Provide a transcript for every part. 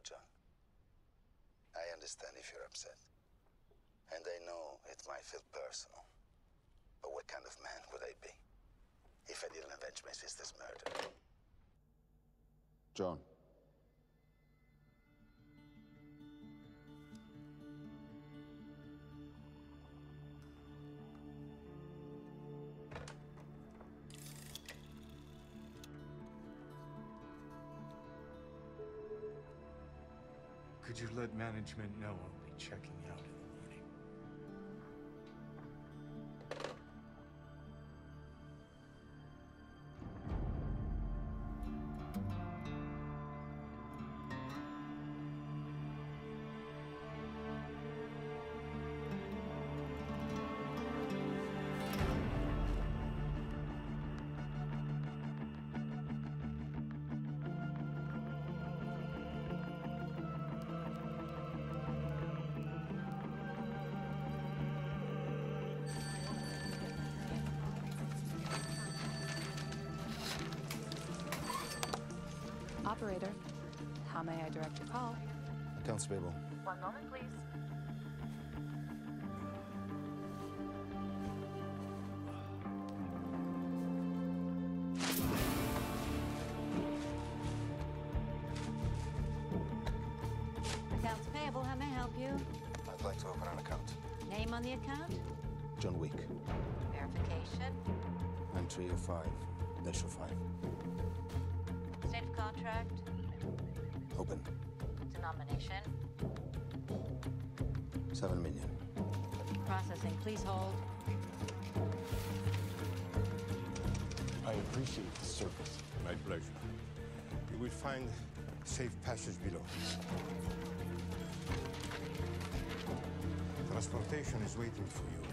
John. I understand if you're upset. And I know it might feel personal. But what kind of man would I be if I didn't avenge my sister's murder? John. Could you let management know I'll be checking out in the morning? Operator, how may I direct your call? Accounts payable. One moment, please. Accounts payable, how may I help you? I'd like to open an account. Name on the account? John Wick. Verification? 9305-05. State of contract? Open. Denomination? 7 million. Processing, please hold. I appreciate the service. My pleasure. You will find safe passage below. Transportation is waiting for you.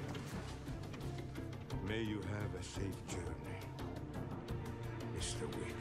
May you have a safe journey, Mr. Wick.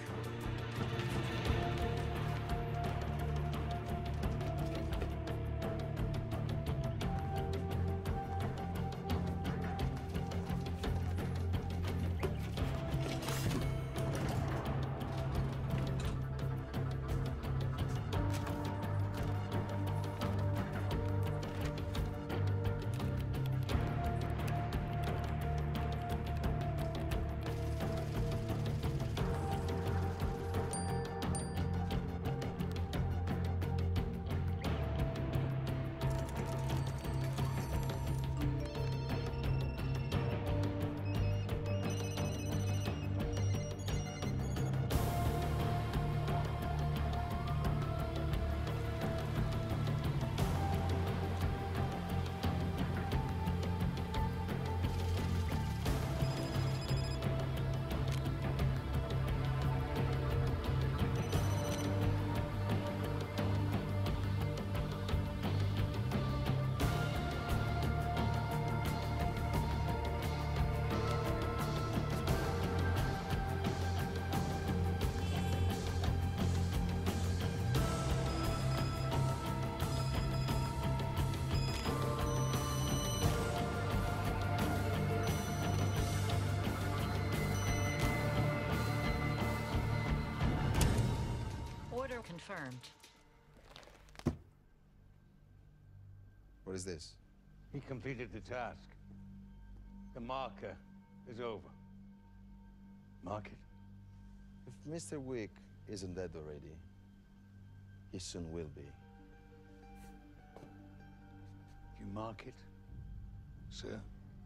Order confirmed. What is this? He completed the task. The marker is over. Mark it. If Mr. Wick isn't dead already, he soon will be. You mark it, sir?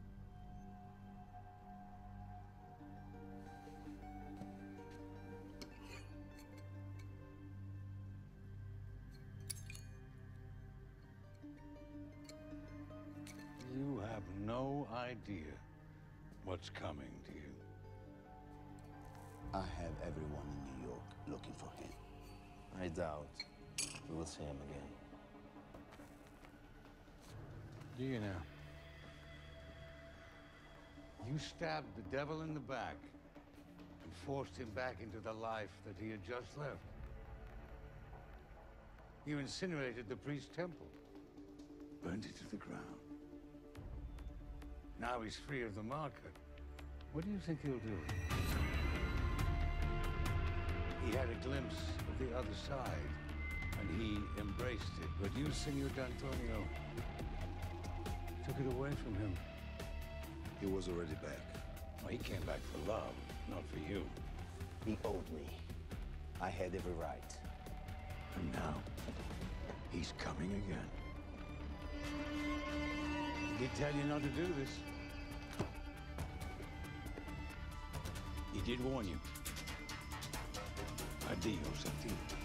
You have no idea what's coming to you. I have everyone in New York looking for him. I doubt we will see him again. Do you now? You stabbed the devil in the back and forced him back into the life that he had just left. You incinerated the priest's temple, burned it to the ground. Now he's free of the marker. What do you think he'll do? He had a glimpse of the other side. And he embraced it. But you, Senor D'Antonio, took it away from him. He was already back. Well, he came back for love, not for you. He owed me. I had every right. And now, he's coming again. He did tell you not to do this. He did warn you. Adios, Activa.